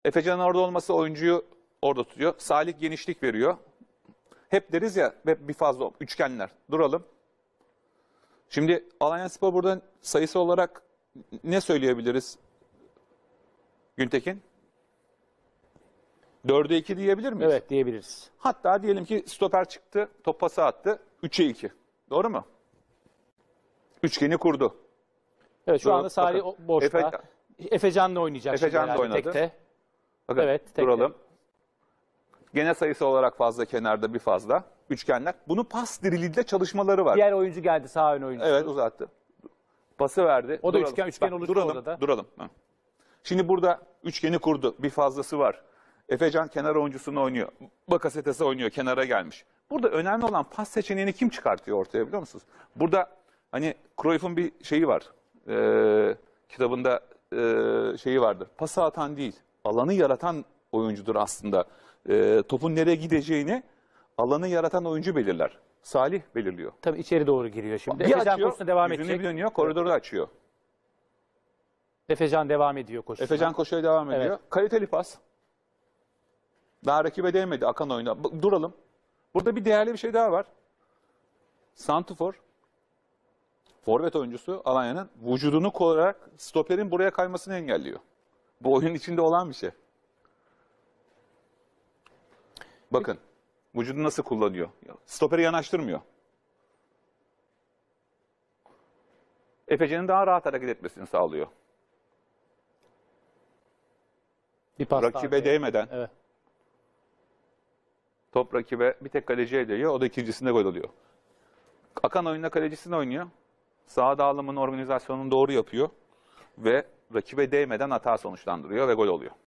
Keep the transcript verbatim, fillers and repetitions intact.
Efecan'ın orada olması oyuncuyu orada tutuyor. Salih genişlik veriyor. Hep deriz ya, hep bir fazla üçgenler. Duralım. Şimdi Alanyaspor burada sayısı olarak ne söyleyebiliriz Güntekin? dörde iki diyebilir miyiz? Evet, diyebiliriz. Hatta diyelim ki stoper çıktı, top pası attı. üçe iki. Doğru mu? Üçgeni kurdu. Evet, şu Duralım, anda Salih bakın. boşta. Efe- Efecan'la oynayacak. Efecan şimdi da herhalde oynadı. tekte. Bakın, Evet, tekte. duralım. Gene sayısı olarak fazla, kenarda bir fazla. Üçgenler. Bunu pas diriliyle çalışmaları var. Diğer oyuncu geldi, sağ ön oyuncusu. Evet, uzattı. Pası verdi. O da Duralım. üçgen- üçgen Bak, oluştu duralım, orada da. Duralım. Ha. Şimdi burada üçgeni kurdu. Bir fazlası var. Efecan kenar oyuncusunu oynuyor. Bakasetas'ı oynuyor. Kenara gelmiş. Burada önemli olan pas seçeneğini kim çıkartıyor ortaya, biliyor musunuz? Burada hani Cruyff'un bir şeyi var. Ee, kitabında e, şeyi vardır. Pası atan değil, alanı yaratan oyuncudur aslında. Ee, topun nereye gideceğini alanı yaratan oyuncu belirler. Salih belirliyor. Tabii içeri doğru giriyor şimdi. Bir Efecan açıyor, koşusuna devam yüzünü edecek. bir dönüyor, koridoru açıyor. Efecan devam ediyor koşusuna. Efecan koşuya devam ediyor. Evet. Kaliteli pas. Daha rakibe değmedi akan oyuna. B- Duralım. Burada bir değerli bir şey daha var. Santufor, forvet oyuncusu Alanya'nın vücudunu koyarak stoperin buraya kaymasını engelliyor. Bu oyunun içinde olan bir şey. Bakın, vücudu nasıl kullanıyor. Stoperi yanaştırmıyor. Efecan'ın daha rahat hareket etmesini sağlıyor. Bir pas daha Rakibe arkaya. değmeden. Evet. Top rakibe bir tek kaleciye değiyor. O da ikincisinde gol oluyor. Akan oyunda kalecisini oynuyor. Sağ dağılımın organizasyonunu doğru yapıyor. Ve rakibe değmeden hata sonuçlandırıyor ve gol oluyor.